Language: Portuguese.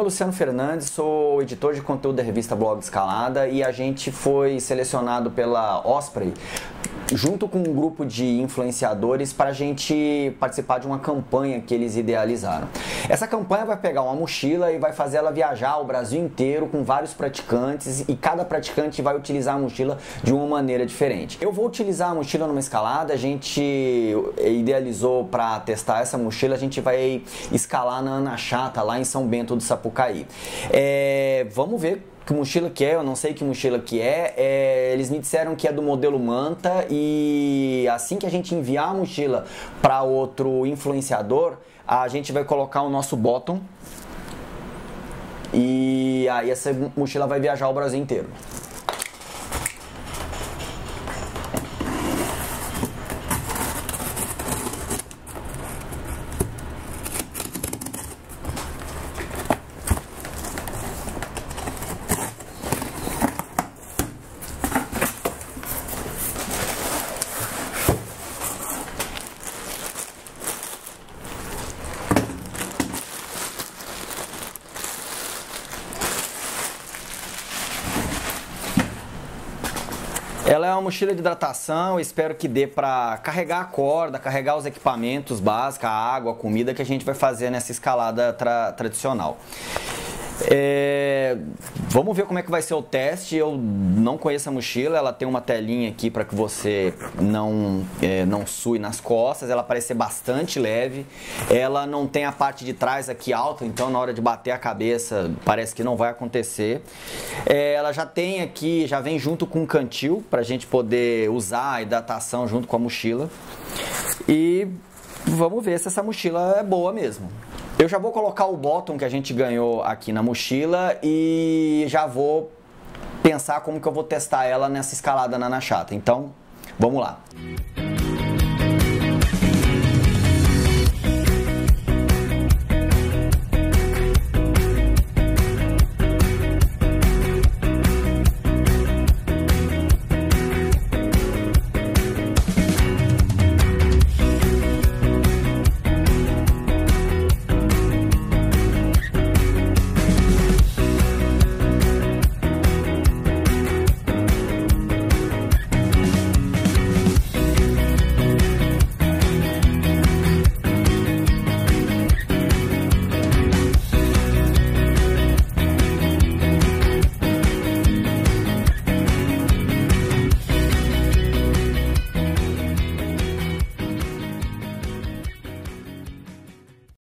Luciano Fernandes, sou editor de conteúdo da revista Blog Escalada e a gente foi selecionado pela Osprey junto com um grupo de influenciadores para a gente participar de uma campanha que eles idealizaram. Essa campanha vai pegar uma mochila e vai fazer ela viajar o Brasil inteiro com vários praticantes e cada praticante vai utilizar a mochila de uma maneira diferente. Eu vou utilizar a mochila numa escalada, a gente idealizou para testar essa mochila, a gente vai escalar na Ana Chata, lá em São Bento do Sapucaí. Vamos ver que mochila que é, eu não sei que mochila que é, eles me disseram que é do modelo Manta e assim que a gente enviar a mochila para outro influenciador, a gente vai colocar o nosso bottom e aí essa mochila vai viajar o Brasil inteiro. Ela é uma mochila de hidratação, espero que dê para carregar a corda, carregar os equipamentos básicos, a água, a comida que a gente vai fazer nessa escalada tradicional. Vamos ver como é que vai ser o teste. Eu não conheço a mochila, ela tem uma telinha aqui para que você não sue nas costas, ela parece ser bastante leve, ela não tem a parte de trás aqui alta, então na hora de bater a cabeça parece que não vai acontecer. Ela já tem aqui, já vem junto com um cantil para a gente poder usar a hidratação junto com a mochila e vamos ver se essa mochila é boa mesmo. Eu já vou colocar o bottom que a gente ganhou aqui na mochila e já vou pensar como que eu vou testar ela nessa escalada na Ana Chata. Então, vamos lá.